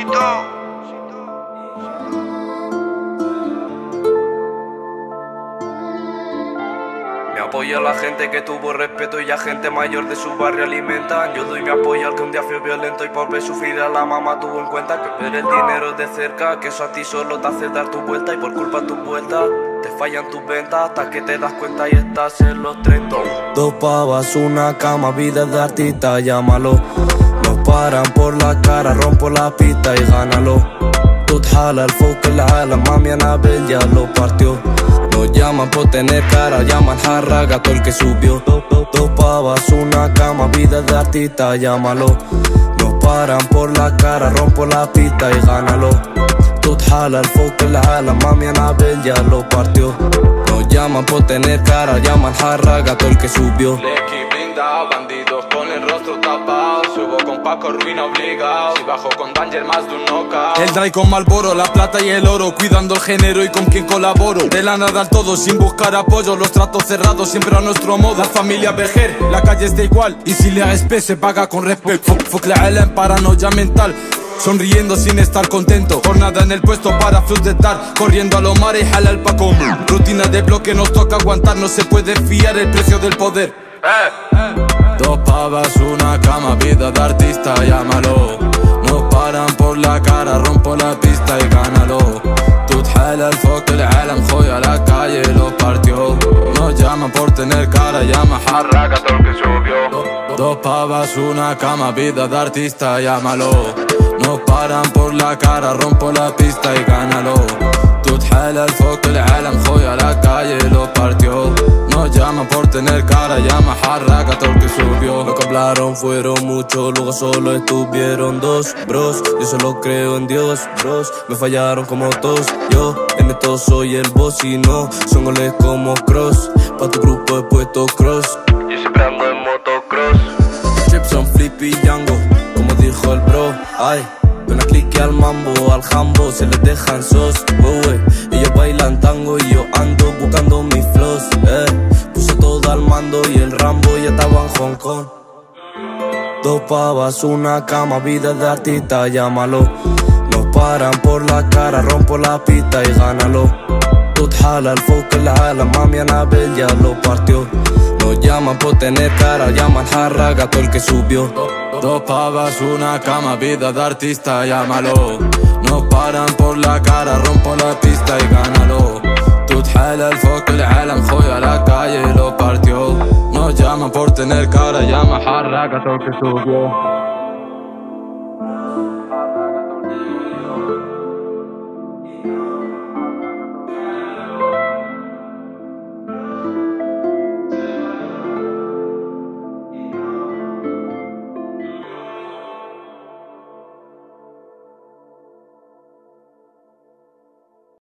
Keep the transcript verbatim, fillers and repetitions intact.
Me apoyo a la gente que tuvo respeto y a gente mayor de su barrio alimentan. Yo doy mi apoyo al que un día fue violento y por ver sufrir a la mamá tuvo en cuenta que ver el dinero de cerca, que eso a ti solo te hace dar tu vuelta y por culpa de tu vuelta te fallan tus ventas hasta que te das cuenta y estás en los treinta. Dos pavas, una cama, vida de artista, llámalo. Nos paran por la cara, rompo la pista y gánalo. Tutjala el foco en la ala, mami Anabel ya lo partió. Nos llaman por tener cara, llaman jarra, gato el que subió. Dos, dos, dos pavas, una cama, vida de artista, llámalo. Nos paran por la cara, rompo la pista y gánalo. Tutjala el foco en la ala, mami Anabel ya lo partió. Nos llaman por tener cara, llaman jarra, gato el que subió. Bandidos con el rostro tapado, subo con Paco Ruina obligado. Si bajo con Danger más de un knockout. El dry con Malboro, la plata y el oro, cuidando el género y con quien colaboro. De la nada al todo, sin buscar apoyo, los tratos cerrados siempre a nuestro modo. La familia Bejer, la calle está igual, y si le haces se paga con respeto. Fuck la en paranoia mental, sonriendo sin estar contento. Jornada en el puesto para flotar, corriendo a lo mar y jala el pa' comer. Rutina de bloque nos toca aguantar, no se puede fiar el precio del poder. Eh, eh. Dos pavas, una cama, vida de artista, llámalo. Nos paran por la cara, rompo la pista y gánalo. Tutjala el foco, el alam, joya la calle lo partió. Nos llaman por tener cara, llama jarra, gato el que subió. Dos pavas, una cama, vida de artista, llámalo. Nos paran por la cara, rompo la pista y gánalo. Tutjala el foco, el alam, joya la calle lo partió. Nos llaman por tener cara, llama jarra, gato el que subió. Lo que hablaron fueron muchos, luego solo estuvieron dos, bros. Yo solo creo en Dios, bros. Me fallaron como todos, yo en esto soy el boss y no son goles como cross. Pa' tu grupo he puesto cross, yo siempre ando en motocross. Chips son Flippy y Django, como dijo el bro, ay. Una clique al mambo, al jambo, se les dejan sos, wey, wey. Ellos bailan tango y yo ando buscando mis flows, eh. Puse todo al mando y el Rambo ya estaba en Hong Kong. Dos pavas, una cama, vida de artista, llámalo. Nos paran por la cara, rompo la pista y gánalo. Tutjala el foco en la ala, mami Anabel ya lo partió. Nos llaman por tener cara, llaman jarra, gato el que subió. Dos pavas, una cama, vida de artista, llámalo. Nos paran por la cara, rompo la pista y gánalo. Tutjala el foco, el alam, joya la calle lo partió. Nos llaman por tener cara, llama jarra, gato el que subió.